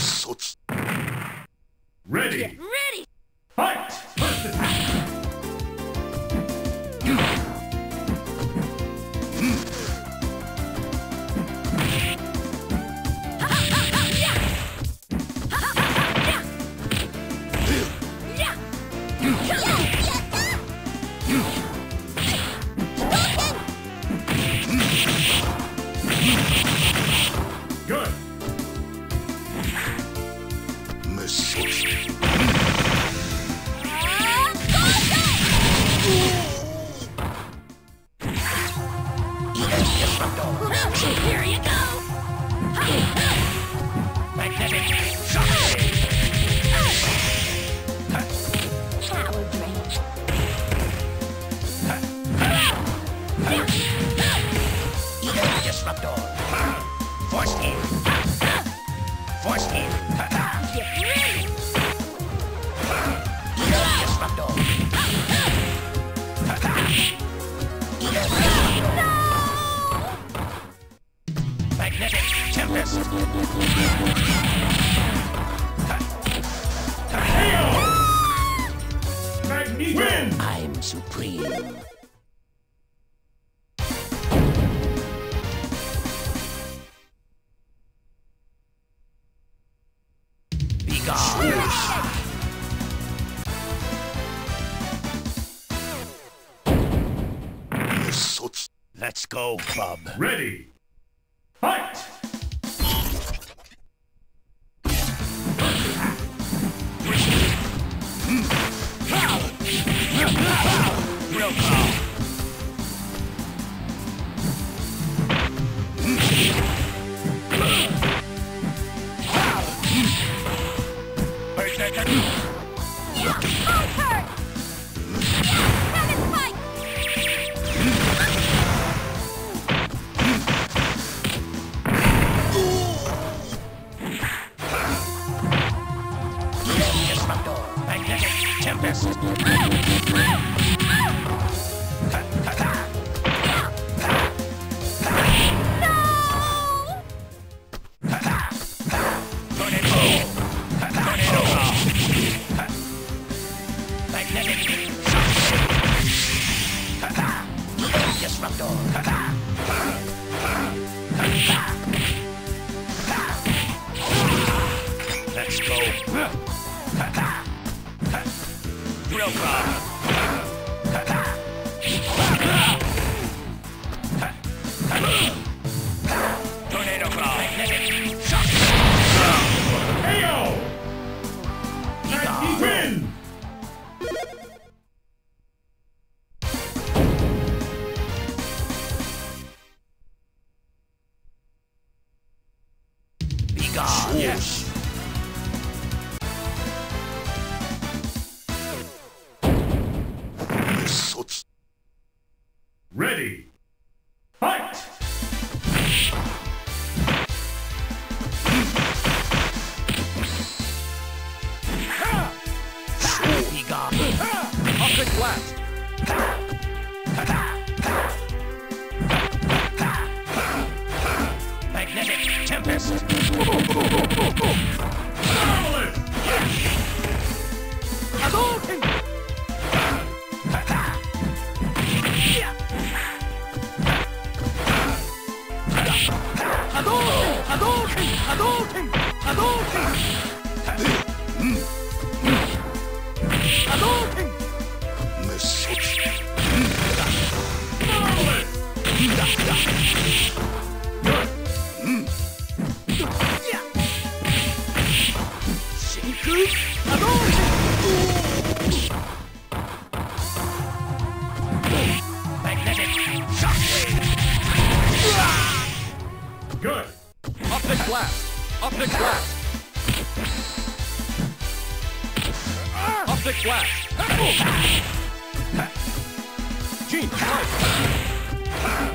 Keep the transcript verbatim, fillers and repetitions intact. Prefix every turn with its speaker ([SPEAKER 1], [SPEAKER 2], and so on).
[SPEAKER 1] Ready!
[SPEAKER 2] Get ready!
[SPEAKER 1] Fight! First attack! Good!
[SPEAKER 2] Here you go!
[SPEAKER 3] Magnetic shockwave.
[SPEAKER 2] Power drain.
[SPEAKER 3] Disruptor. Force in. Force in.
[SPEAKER 2] Get ready!
[SPEAKER 3] Disruptor. Magnetic tempest.
[SPEAKER 1] Magneto! Win!
[SPEAKER 3] I'm supreme. Be gone. Let's go, bub.
[SPEAKER 1] Ready! Fight!
[SPEAKER 3] Real call. Magnetic tempest. Let's go. Drill prod. Tornado prod. Magnetic shock.
[SPEAKER 1] K O! Magneto win!
[SPEAKER 3] Be gone. Yes.
[SPEAKER 1] Ready! Fight!
[SPEAKER 3] Be gone.
[SPEAKER 1] Optic blast!
[SPEAKER 3] Magnetic tempest.
[SPEAKER 1] Amulet!
[SPEAKER 3] Hadouken! Hadouken! Hadouken! Hadouken! Hadouken! Hadouken!
[SPEAKER 1] Amulet!
[SPEAKER 3] Shinku! Hadouken! Magnetic shockwave!
[SPEAKER 1] Good!
[SPEAKER 4] Optic blast! Optic blast! Optic blast! Gene, strike!